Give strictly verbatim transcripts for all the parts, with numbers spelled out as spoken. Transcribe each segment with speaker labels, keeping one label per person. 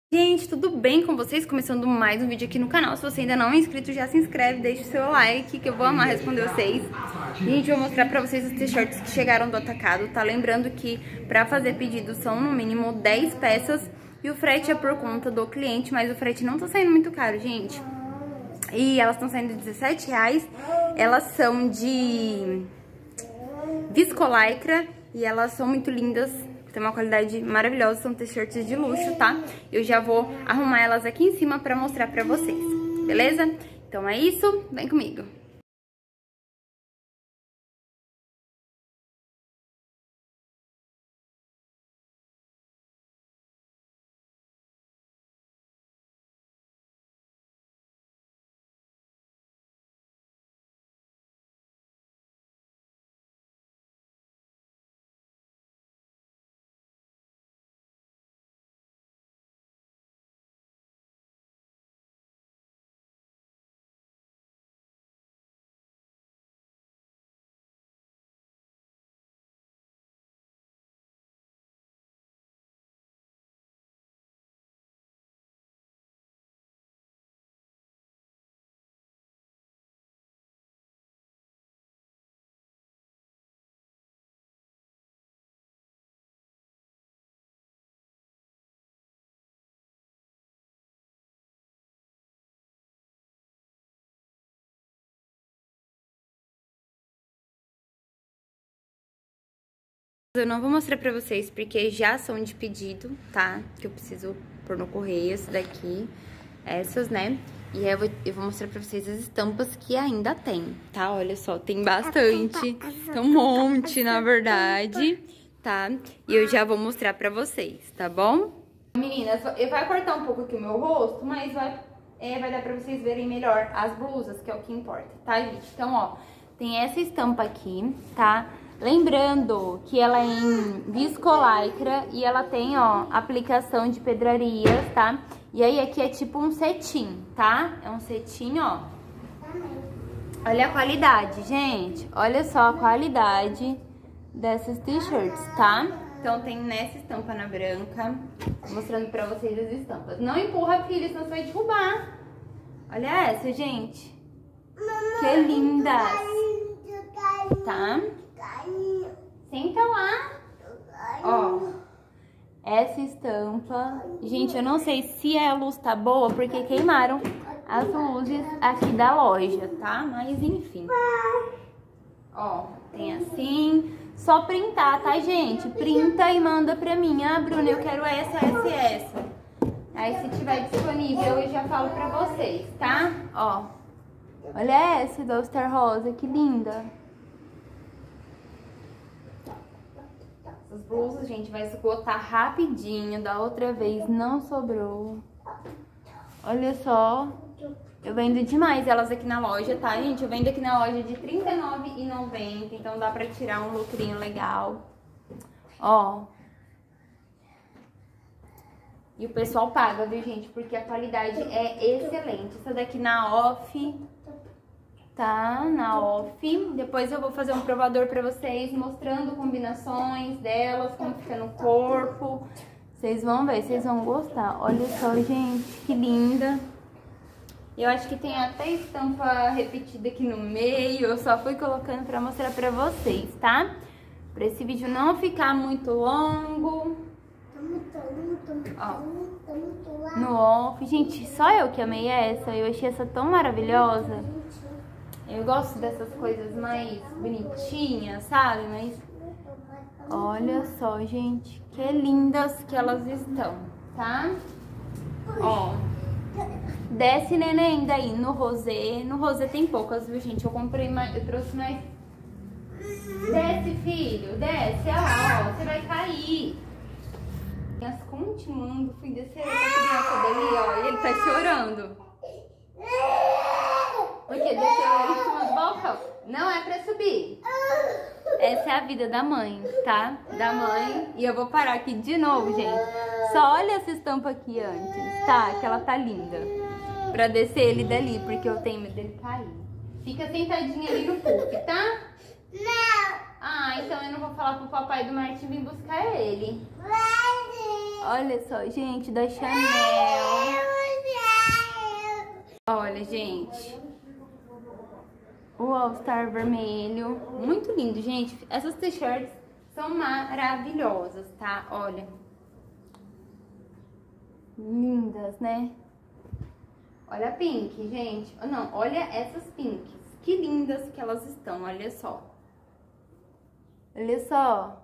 Speaker 1: Gente, tudo bem com vocês? Começando mais um vídeo aqui no canal. Se você ainda não é inscrito, já se inscreve, deixa o seu like, que eu vou amar responder vocês. Gente, eu vou mostrar pra vocês os t-shirts que chegaram do atacado, tá? Lembrando que pra fazer pedido são no mínimo dez peças e o frete é por conta do cliente, mas o frete não tá saindo muito caro, gente. E elas estão saindo dezessete reais. Elas são de viscolaicra e elas são muito lindas. Tem uma qualidade maravilhosa, são t-shirts de luxo, tá? Eu já vou arrumar elas aqui em cima pra mostrar pra vocês, beleza? Então é isso, vem comigo. Eu não vou mostrar pra vocês porque já são de pedido, tá? Que eu preciso pôr no correio, esse daqui, essas, né? E aí eu vou, eu vou mostrar pra vocês as estampas que ainda tem, tá? Olha só, tem bastante, tem um monte, na verdade, tá? E eu já vou mostrar pra vocês, tá bom? Meninas, eu vai cortar um pouco aqui o meu rosto, mas vai, é, vai dar pra vocês verem melhor as blusas, que é o que importa, tá, gente? Então, ó, tem essa estampa aqui, tá? Lembrando que ela é em viscolaicra e ela tem, ó, aplicação de pedrarias, tá? E aí aqui é tipo um cetim, tá? É um cetim, ó. Olha a qualidade, gente. Olha só a qualidade dessas t-shirts, tá? Então tem nessa estampa na branca, mostrando pra vocês as estampas. Não empurra, filho, senão você vai derrubar. Olha essa, gente. Que lindas. Tá? Senta lá. Ó, essa estampa. Gente, eu não sei se a luz tá boa, porque queimaram as luzes aqui da loja, tá? Mas enfim. Ó, tem assim. Só printar, tá, gente? Printa e manda pra mim. Ah, Bruna, eu quero essa, essa e essa. Aí, se tiver disponível, eu já falo pra vocês, tá? Ó, olha essa do Star Rosa, que linda. Essas blusas, gente, vai esgotar rapidinho. Da outra vez não sobrou. Olha só. Eu vendo demais elas aqui na loja, tá, gente? Eu vendo aqui na loja de trinta e nove reais e noventa centavos. Então dá pra tirar um lucrinho legal. Ó. E o pessoal paga, viu, gente? Porque a qualidade é excelente. Essa daqui na off... Tá, na off. Depois eu vou fazer um provador pra vocês, mostrando combinações delas, como fica no corpo. Vocês vão ver, vocês vão gostar. Olha só, gente, que linda. Eu acho que tem até estampa repetida aqui no meio. Eu só fui colocando pra mostrar pra vocês, tá? Pra esse vídeo não ficar muito longo. Ó, no off. Gente, só eu que amei essa. Eu achei essa tão maravilhosa. Eu gosto dessas coisas mais bonitinhas, sabe? Mas olha só, gente, que lindas que elas estão, tá? Ó, desce, neném, daí no rosé. No rosé tem poucas, viu, gente? Eu comprei mais, eu trouxe mais. Desce, filho, desce, ó, você vai cair. As continuando, fui descer essa criança dali, ó, e ele tá chorando. Porque desceu ali em cima do balcão. Não é pra subir. Essa é a vida da mãe, tá? Da mãe. E eu vou parar aqui de novo, gente. Só olha essa estampa aqui antes, tá? Que ela tá linda. Pra descer ele dali, porque eu tenho medo dele cair. Fica sentadinha ali no puff, tá? Não. Ah, então eu não vou falar pro papai do Martin vir buscar ele. Olha só, gente, da Chanel. Olha, gente. O All Star vermelho. Muito lindo, gente. Essas t-shirts são maravilhosas, tá? Olha. Lindas, né? Olha a pink, gente. Não, olha essas pinks. Que lindas que elas estão, olha só. Olha só.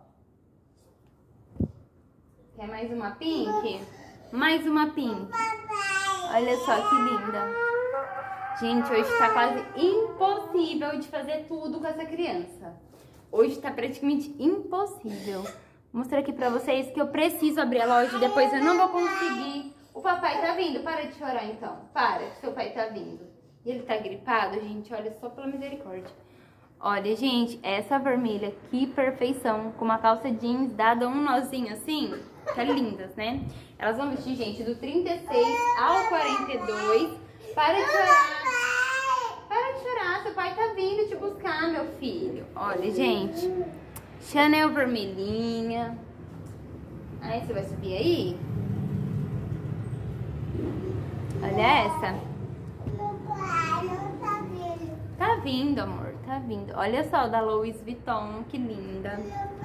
Speaker 1: Quer mais uma pink? Mais uma pink. Olha só que linda. Gente, hoje tá quase impossível de fazer tudo com essa criança. Hoje tá praticamente impossível. Vou mostrar aqui pra vocês que eu preciso abrir a loja e depois eu não vou conseguir. O papai tá vindo. Para de chorar, então. Para, que seu pai tá vindo. E ele tá gripado, gente. Olha só pela misericórdia. Olha, gente, essa vermelha, que perfeição. Com uma calça jeans dada um nozinho assim. Tá lindas, né? Elas vão vestir, gente, do trinta e seis ao quarenta e dois. Para de chorar. Para de chorar. Seu pai tá vindo te buscar, meu filho. Olha, gente. Chanel vermelhinha. Aí, você vai subir aí? Olha essa. Tá vindo, amor. Tá vindo. Olha só, da Louis Vuitton. Que linda.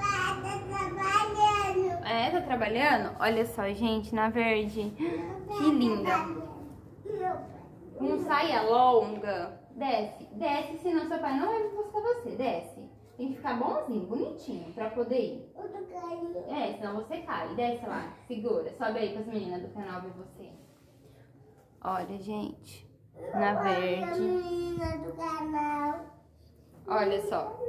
Speaker 1: É, tá trabalhando? Olha só, gente, na verde. Que linda. Com saia longa. Desce. Desce, senão seu pai não vai buscar você. Desce. Tem que ficar bonzinho, bonitinho, pra poder ir. É, senão você cai. Desce lá. Segura. Sobe aí pras meninas do canal ver você. Olha, gente. Na verde. Olha só.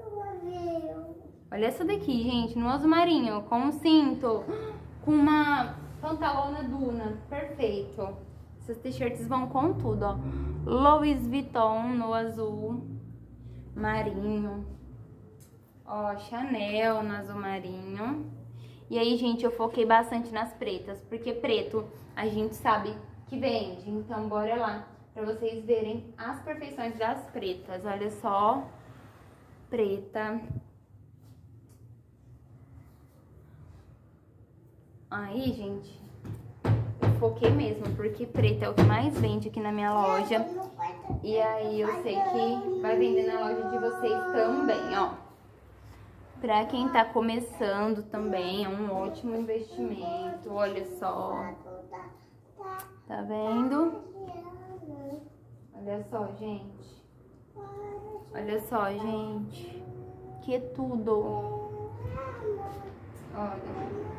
Speaker 1: Olha essa daqui, gente. No azul marinho. Com um cinto. Com uma pantalona duna. Perfeito. Essas t-shirts vão com tudo, ó. Louis Vuitton no azul marinho. Ó, Chanel no azul marinho. E aí, gente, eu foquei bastante nas pretas. Porque preto a gente sabe que vende. Então, bora lá pra vocês verem as perfeições das pretas. Olha só. Preta. Aí, gente, eu foquei mesmo, porque preta é o que mais vende aqui na minha loja. E aí eu sei que vai vender na loja de vocês também, ó. Pra quem tá começando também, é um ótimo investimento. Olha só. Tá vendo? Olha só, gente. Olha só, gente. Que tudo. Olha.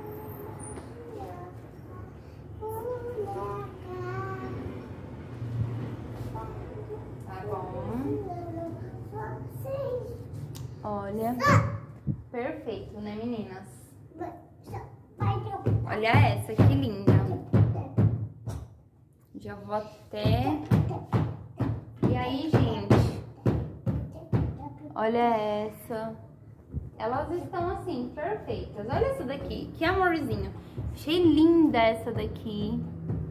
Speaker 1: Tá bom. Olha. Perfeito, né, meninas? Olha essa, que linda. Já vou até... E aí, gente? Olha essa. Elas estão assim, perfeitas. Olha essa daqui, que amorzinho. Achei linda essa daqui.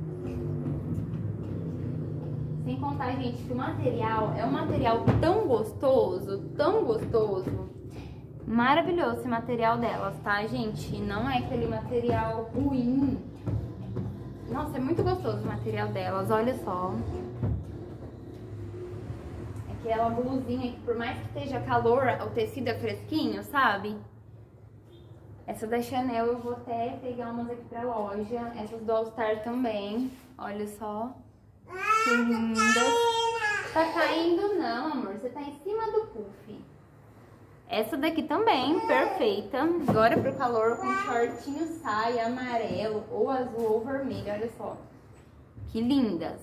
Speaker 1: Sem contar, gente, que o material é um material tão gostoso, tão gostoso. Maravilhoso esse material delas, tá, gente? Não é aquele material ruim. Nossa, é muito gostoso o material delas, olha só. Aquela blusinha que por mais que esteja calor, o tecido é fresquinho, sabe? Essa da Chanel eu vou até pegar umas aqui pra loja. Essas do All Star também, olha só. Que lindas. Tá caindo não, amor, você tá em cima do puff. Essa daqui também, perfeita. Agora pro calor, com shortinho, saia, amarelo, ou azul, ou vermelho, olha só. Que lindas.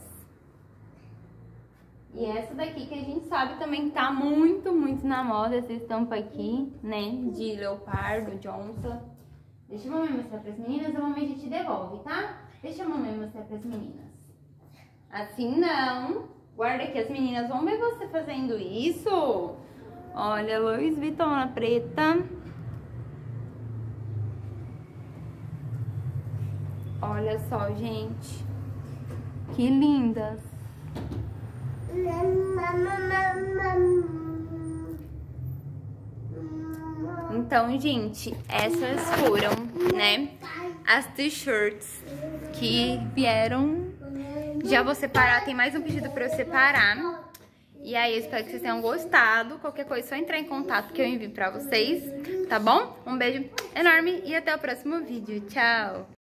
Speaker 1: E essa daqui que a gente sabe também tá muito, muito na moda, essa estampa aqui, né? De leopardo, de onça. Deixa a mamãe mostrar pras meninas, a mamãe já te devolve, tá? Deixa a mamãe mostrar pras meninas. Assim não. Guarda que as meninas vão ver você fazendo isso. Olha, Louis Vuitton na preta. Olha só, gente. Que lindas. Então, gente, essas foram, né, as t-shirts que vieram. Já vou separar, tem mais um pedido pra eu separar. E aí, eu espero que vocês tenham gostado. Qualquer coisa, é só entrar em contato que eu envio pra vocês, tá bom? Um beijo enorme e até o próximo vídeo. Tchau!